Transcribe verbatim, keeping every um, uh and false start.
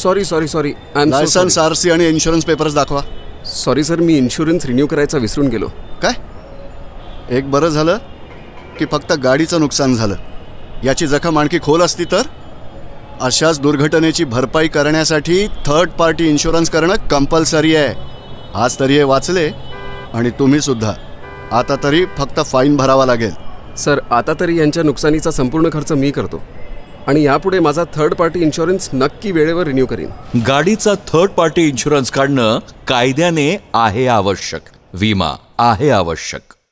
Sorry sorry sorry I am licence, RC आणि insurance papers दाखवा. Sorry sir, मी insurance renew करायचा विसरून गेलो. काय? एक बरं झालं की फक्त गाडीचं नुकसान झालं. याची जखम आणखी खोल असती तर? अशाच दुर्घटनेची भरपाई करण्यासाठी थर्ड पार्टी इन्शुरन्स करणं कंपल्सरी आहे. आज तरी हे वाचले आणि तुम्ही सुद्धा. आता तरी फक्त फाईन भरावा लागेल. सर, आता तरी यांच्या नुकसानीचा संपूर्ण खर्च मी करतो आणि यापुढे माझा थर्ड पार्टी इन्शुरन्स नक्की वेळेवर रिन्यू करीन. गाडीचा थर्ड पार्टी इन्शुरन्स काढणं कायद्याने आहे आवश्यक. विमा आहे आवश्यक.